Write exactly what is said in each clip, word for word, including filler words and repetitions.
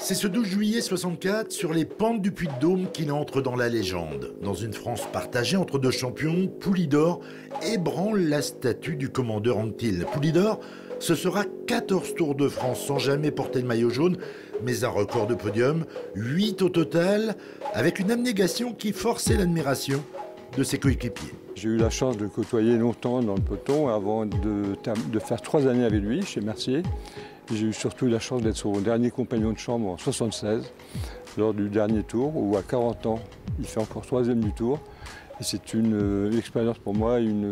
C'est ce douze juillet soixante-quatre, sur les pentes du Puy-de-Dôme, qu'il entre dans la légende. Dans une France partagée entre deux champions, Poulidor ébranle la statue du commandeur Anquetil. Poulidor, ce sera quatorze Tours de France sans jamais porter le maillot jaune, mais un record de podium, huit au total, avec une abnégation qui forçait l'admiration de ses coéquipiers. J'ai eu la chance de le côtoyer longtemps dans le peloton avant de, de faire trois années avec lui chez Mercier. J'ai eu surtout la chance d'être son dernier compagnon de chambre en soixante-seize, lors du dernier tour, où à quarante ans, il fait encore troisième du tour. Et c'est une, une expérience pour moi une,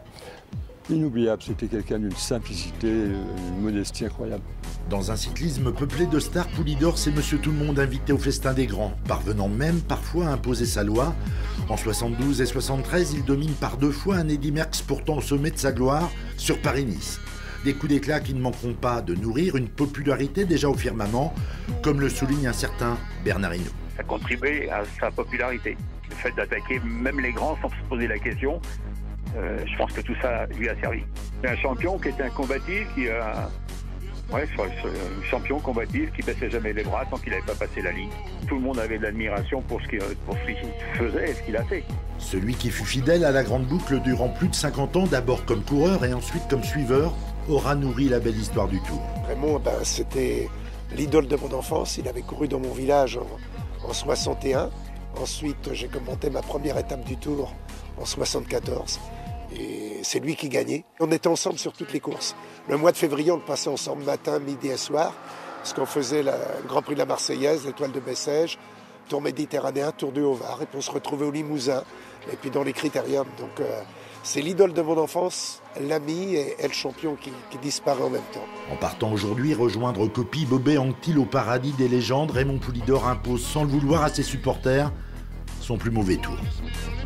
inoubliable. C'était quelqu'un d'une simplicité, une modestie incroyable. Dans un cyclisme peuplé de stars, Poulidor, c'est Monsieur Tout-le-Monde invité au festin des grands, parvenant même parfois à imposer sa loi. En soixante-douze et soixante-treize, il domine par deux fois un Eddy Merckx pourtant au sommet de sa gloire sur Paris-Nice. Des coups d'éclat qui ne manqueront pas de nourrir une popularité déjà au firmament, comme le souligne un certain Bernard Hinault. Ça contribuait à sa popularité. Le fait d'attaquer même les grands sans se poser la question, euh, je pense que tout ça lui a servi. C'est un champion qui était un combatif, qui a... Ouais, un champion combatif qui baissait jamais les bras tant qu'il n'avait pas passé la ligne. Tout le monde avait de l'admiration pour ce qu'il faisait et ce qu'il a fait. Celui qui fut fidèle à la grande boucle durant plus de cinquante ans, d'abord comme coureur et ensuite comme suiveur, aura nourri la belle histoire du Tour. Raymond, ben, c'était l'idole de mon enfance. Il avait couru dans mon village en, en soixante et un. Ensuite, j'ai commenté ma première étape du Tour en soixante-quatorze. Et c'est lui qui gagnait. On était ensemble sur toutes les courses. Le mois de février, on le passait ensemble matin, midi et soir. Parce qu'on faisait la, le Grand Prix de la Marseillaise, l'Étoile de Bessèges, Tour méditerranéen, Tour du Haut-Var. Et puis on se retrouvait au Limousin. Et puis dans les critériums. Donc euh, c'est l'idole de mon enfance, l'ami et, et le champion qui, qui disparaît en même temps. En partant aujourd'hui rejoindre Coppi, Bobet, Anquetil au paradis des légendes, Raymond Poulidor impose sans le vouloir à ses supporters son plus mauvais tour.